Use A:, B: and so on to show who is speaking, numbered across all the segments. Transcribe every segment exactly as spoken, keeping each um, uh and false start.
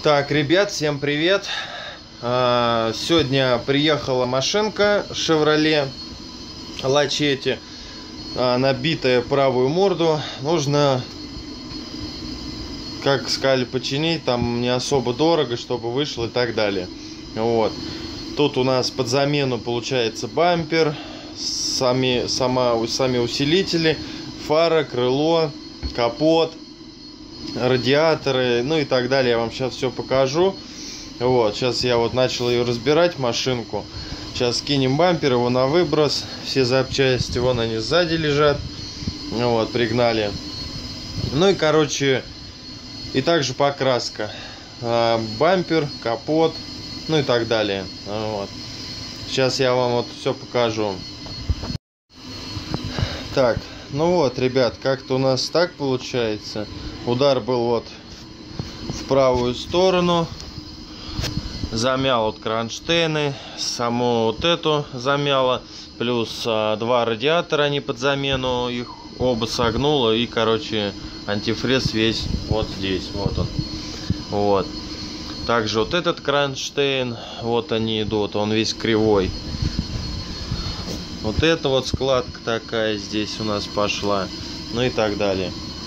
A: Так, ребят, всем привет! Сегодня приехала машинка Chevrolet Lachetti, набитая правую морду. Нужно, как сказали, починить, там не особо дорого, чтобы вышло и так далее. Вот. Тут у нас под замену получается бампер, сами, сама, сами усилители, фара, крыло, капот, радиаторы, ну и так далее. Я вам сейчас все покажу. Вот, сейчас я вот начал ее разбирать, машинку. Сейчас скинем бампер его на выброс, все запчасти, вон они сзади лежат. Вот, пригнали. Ну и, короче, и также покраска. Бампер, капот, ну и так далее. Вот. Сейчас я вам вот все покажу. Так, ну вот, ребят, как-то у нас так получается. Удар был вот в правую сторону. Замял вот кронштейны, саму вот эту замяло, плюс а, два радиатора они под замену, их оба согнуло, и, короче, антифриз весь вот здесь, вот он. Вот. Также вот этот кронштейн, вот они идут, он весь кривой. Вот эта вот складка такая здесь у нас пошла, ну и так далее.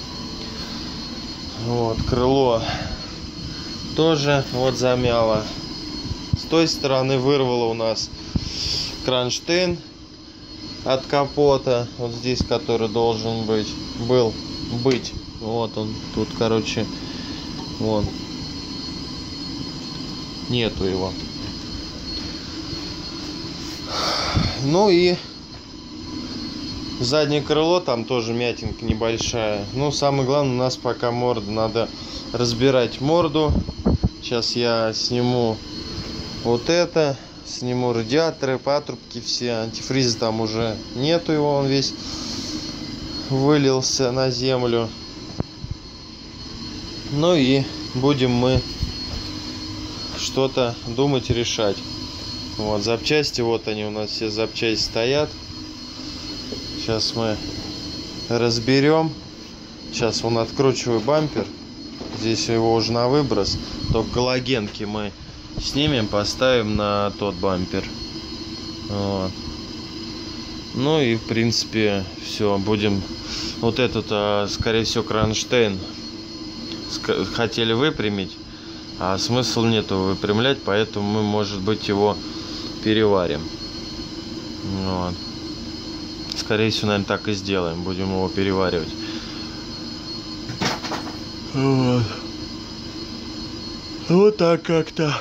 A: Вот, крыло тоже вот замяло. С той стороны вырвало у нас кронштейн от капота, вот здесь, который должен быть, был быть. Вот он тут, короче, вон, нету его. Ну и заднее крыло, там тоже мятинка небольшая. Ну, самое главное, у нас пока морда, надо разбирать морду. Сейчас я сниму вот это, сниму радиаторы, патрубки все, антифриза там уже нету, его он весь вылился на землю. Ну и будем мы что-то думать и решать. Вот запчасти, вот они у нас все запчасти стоят. Сейчас мы разберем. Сейчас вон откручиваю бампер. Здесь его уже на выброс. Только галогенки мы снимем, поставим на тот бампер. Вот. Ну и в принципе все, будем. Вот этот, скорее всего, кронштейн хотели выпрямить, а смысла нету выпрямлять, поэтому мы, может быть, его переварим. Вот. Скорее всего, наверное, так и сделаем, будем его переваривать. Вот, вот так как-то.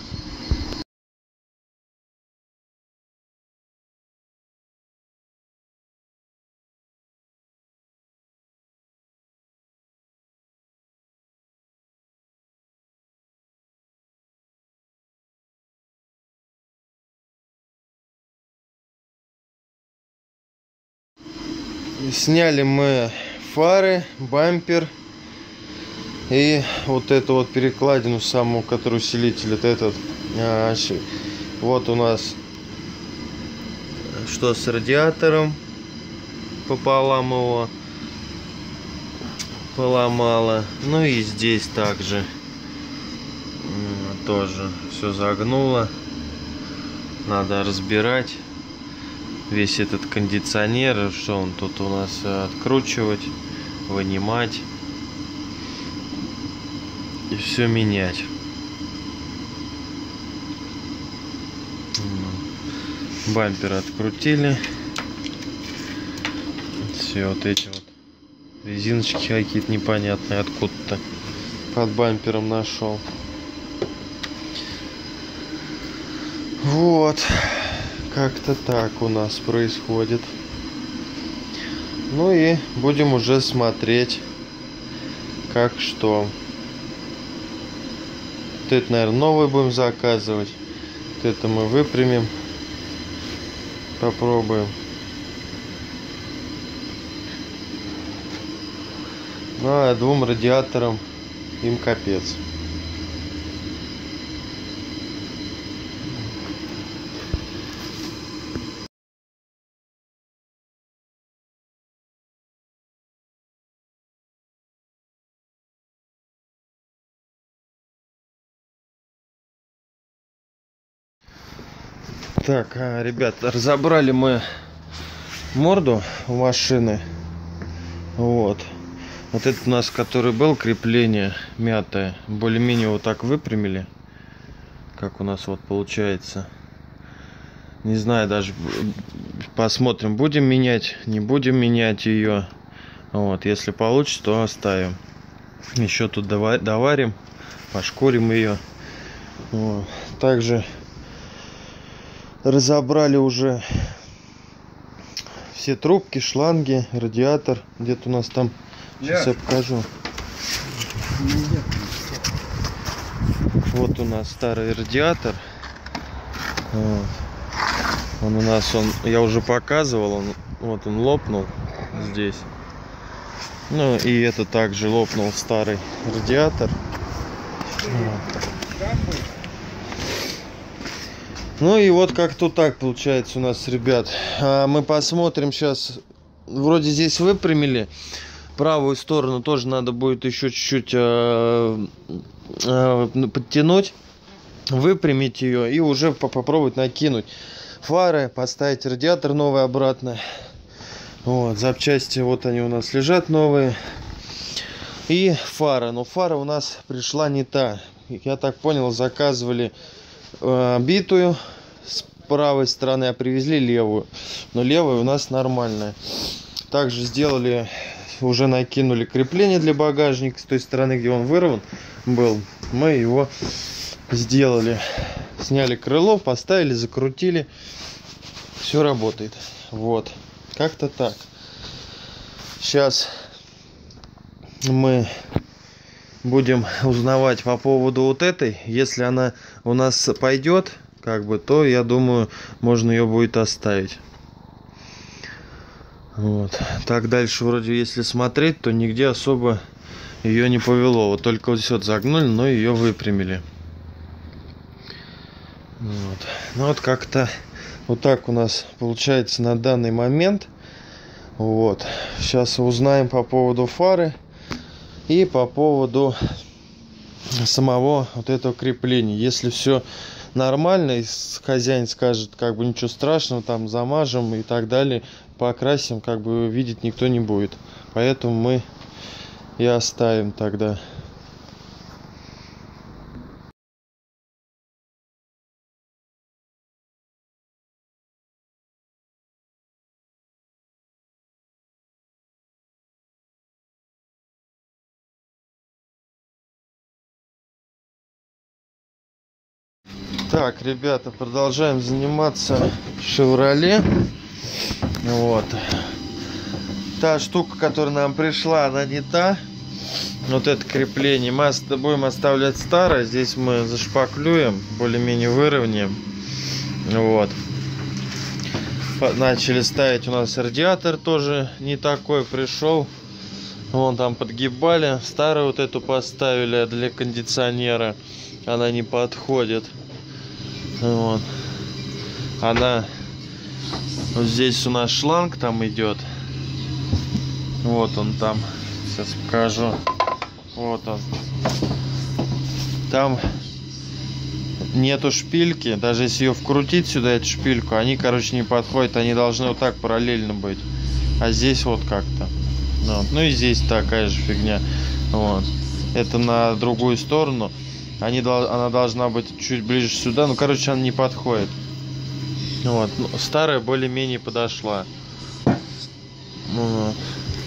A: Сняли мы фары, бампер и вот эту вот перекладину саму, которую усилитель, вот этот. А, вот у нас что с радиатором пополам его поломало. Ну и здесь также тоже все загнуло, надо разбирать весь этот кондиционер, что он тут у нас, откручивать, вынимать и все менять. Бампер открутили, все вот эти вот резиночки какие-то непонятные откуда-то под бампером нашел. Вот. Как-то так у нас происходит. Ну и будем уже смотреть, как что. Вот это, наверное, новый будем заказывать. Вот это мы выпрямим. Попробуем. Ну а двум радиаторам им капец. Так, ребят, разобрали мы морду у машины. Вот. Вот это у нас, который был, крепление мятое. Более-менее вот так выпрямили. Как у нас вот получается. Не знаю, даже посмотрим, будем менять, не будем менять ее. Вот, если получится, то оставим. Еще тут доварим, пошкурим ее. Вот. Также разобрали уже все трубки, шланги, радиатор. Где-то у нас там, сейчас я покажу. Вот у нас старый радиатор. Вот. Он у нас, он, я уже показывал, он, вот он лопнул здесь. Ну и это также лопнул старый радиатор. Вот. Ну и вот как-то так получается у нас, ребят. А мы посмотрим сейчас. Вроде здесь выпрямили. Правую сторону тоже надо будет еще чуть-чуть э, э, подтянуть. Выпрямить ее и уже попробовать накинуть фары, поставить радиатор новый обратно. Вот, запчасти вот они у нас лежат новые. И фара. Но фара у нас пришла не та. Я так понял, заказывали э, битую с правой стороны, а привезли левую. Но левая у нас нормальная. Также сделали, уже накинули крепление для багажника с той стороны, где он вырван был. Мы его сделали. Сняли крыло, поставили, закрутили. Все работает. Вот. Как-то так. Сейчас мы будем узнавать по поводу вот этой. Если она у нас пойдет, как бы, то я думаю, можно ее будет оставить. Вот. Так дальше вроде, если смотреть, то нигде особо ее не повело. Вот только вот здесь вот загнули, но ее выпрямили. Вот. Ну вот как-то вот так у нас получается на данный момент. Вот. Сейчас узнаем по поводу фары и по поводу самого вот этого крепления. Если все нормально, и хозяин скажет, как бы ничего страшного, там замажем и так далее, покрасим, как бы видеть никто не будет. Поэтому мы и оставим тогда. Так, ребята, продолжаем заниматься Chevrolet. Вот. Та штука, которая нам пришла, она не та. Вот это крепление. Мы будем оставлять старое. Здесь мы зашпаклюем, более-менее выровняем. Вот. Начали ставить у нас радиатор, тоже не такой пришел. Вон там подгибали. Старую вот эту поставили для кондиционера. Она не подходит. Вот. Она вот здесь у нас шланг там идет. Вот он там. Сейчас покажу. Вот он. Там нету шпильки. Даже если ее вкрутить сюда, эту шпильку, они, короче, не подходят. Они должны вот так параллельно быть. А здесь вот как-то. Вот. Ну и здесь такая же фигня. Вот. Это на другую сторону. Они, она должна быть чуть ближе сюда. Ну, короче, она не подходит. Вот. Ну, старая более-менее подошла. Вот.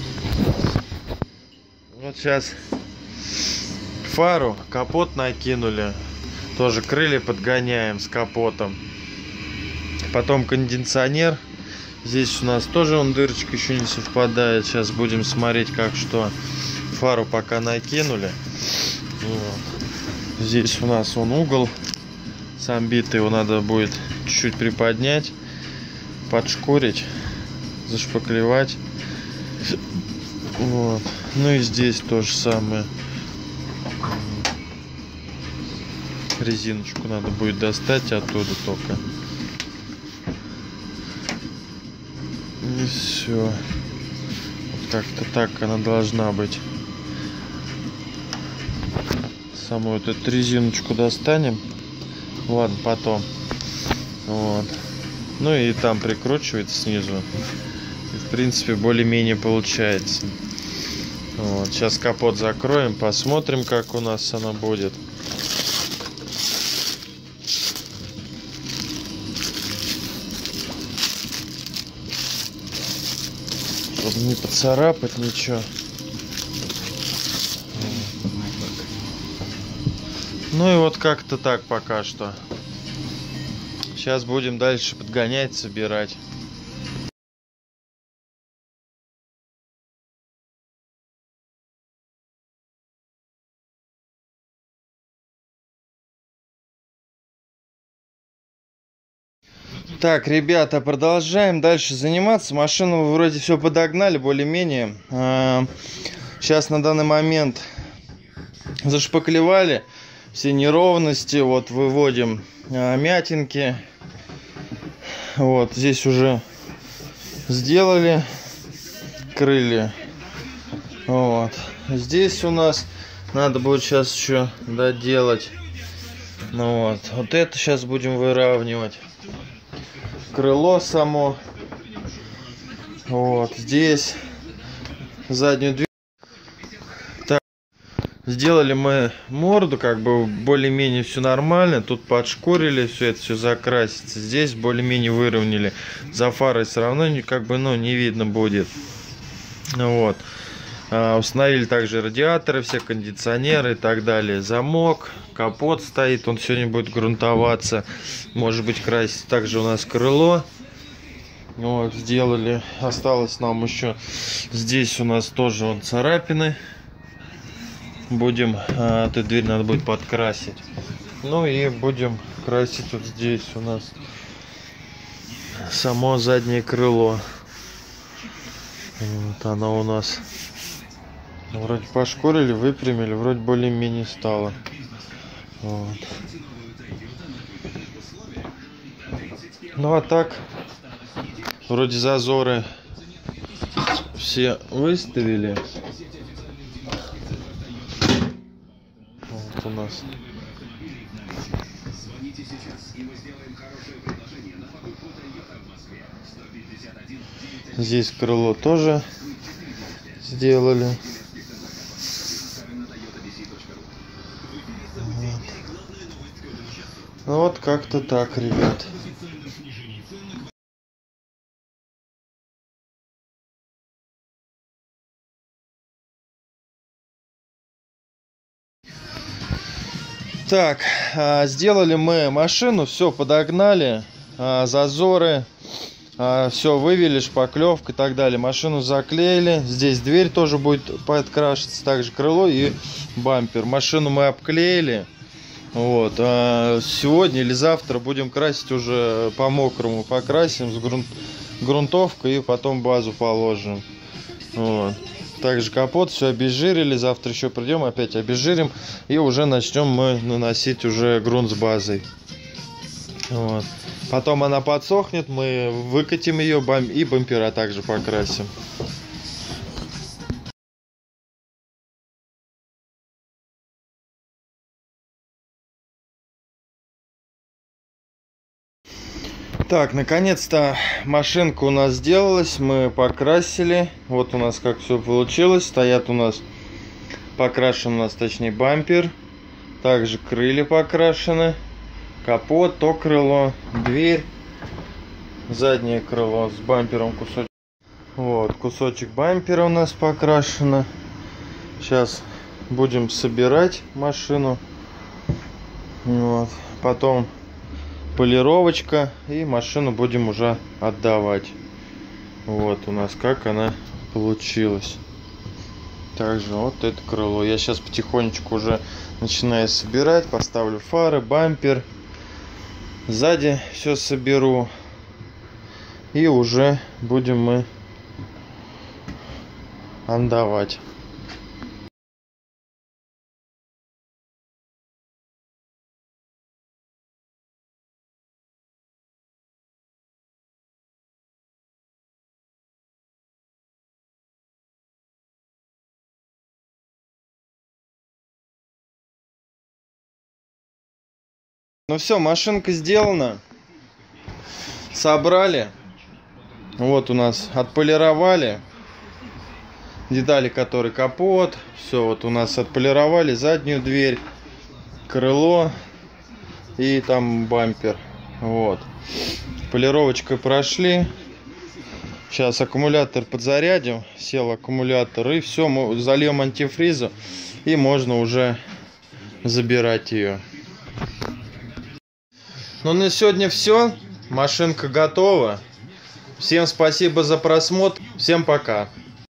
A: Вот сейчас фару, капот накинули. Тоже крылья подгоняем с капотом. Потом кондиционер. Здесь у нас тоже он дырочка еще не совпадает. Сейчас будем смотреть, как что. Фару пока накинули. Вот. Здесь у нас он угол сам битый, его надо будет чуть-чуть приподнять, подшкурить, зашпаклевать. Вот. Ну и здесь то же самое. Резиночку надо будет достать оттуда только. И все. Вот как-то так она должна быть. Саму вот эту резиночку достанем. Ладно, потом. Вот. Ну и там прикручивается снизу. И, в принципе, более-менее получается. Вот. Сейчас капот закроем, посмотрим, как у нас оно будет. Чтобы не поцарапать ничего. Ну и вот как-то так пока что. Сейчас будем дальше подгонять, собирать. Так, ребята, продолжаем дальше заниматься. Машину вроде все подогнали, более-менее. Сейчас на данный момент зашпаклевали все неровности. Вот выводим мятинки. Вот здесь уже сделали крылья. Вот здесь у нас надо будет сейчас еще доделать. Ну вот, вот это сейчас будем выравнивать. Крыло само. Вот здесь заднюю дверь. Так, сделали мы морду, как бы более-менее все нормально. Тут подшкурили, все это все закрасится. Здесь более-менее выровняли. За фарой все равно как бы, ну, не видно будет. Вот. А, установили также радиаторы, все кондиционеры и так далее. Замок, капот стоит, он сегодня будет грунтоваться. Может быть, красить также у нас крыло. Вот, сделали. Осталось нам еще здесь у нас тоже вон царапины. Будем, а, эту дверь надо будет подкрасить. Ну и будем красить вот здесь у нас само заднее крыло. Вот оно у нас вроде пошкурили, выпрямили, вроде более-менее стало. Вот. Ну а так, вроде зазоры все выставили. Вот у нас. Здесь крыло тоже сделали. Вот. Ну вот как-то так, ребят. Так, сделали мы машину, все подогнали, зазоры, все вывели, шпаклевка и так далее. Машину заклеили, здесь дверь тоже будет подкрашиваться, также крыло и бампер. Машину мы обклеили. Вот, а сегодня или завтра будем красить уже по мокрому, покрасим с грунт, грунтовкой и потом базу положим. Вот. Также капот все обезжирили, завтра еще придем, опять обезжирим и уже начнем мы наносить уже грунт с базой. Вот. Потом она подсохнет, мы выкатим ее бам и бампера также покрасим. Так, наконец-то машинка у нас сделалась, мы покрасили. Вот у нас как все получилось. Стоят у нас, покрашен у нас, точнее, бампер. Также крылья покрашены. Капот, то крыло, дверь. Заднее крыло с бампером кусочек. Вот, кусочек бампера у нас покрашено. Сейчас будем собирать машину. Вот, потом полировочка, и машину будем уже отдавать. Вот у нас как она получилась. Также вот это крыло я сейчас потихонечку уже начинаю собирать. Поставлю фары, бампер, сзади все соберу, и уже будем мы отдавать. Ну все, машинка сделана. собрали. Вот у нас отполировали детали, которые капот. Все, вот у нас отполировали заднюю дверь, крыло и там бампер. Вот. Полировочкой прошли. Сейчас аккумулятор подзарядим. Сел аккумулятор и все, мы зальем антифризу. И можно уже забирать ее. Ну на сегодня все. Машинка готова. Всем спасибо за просмотр. Всем пока.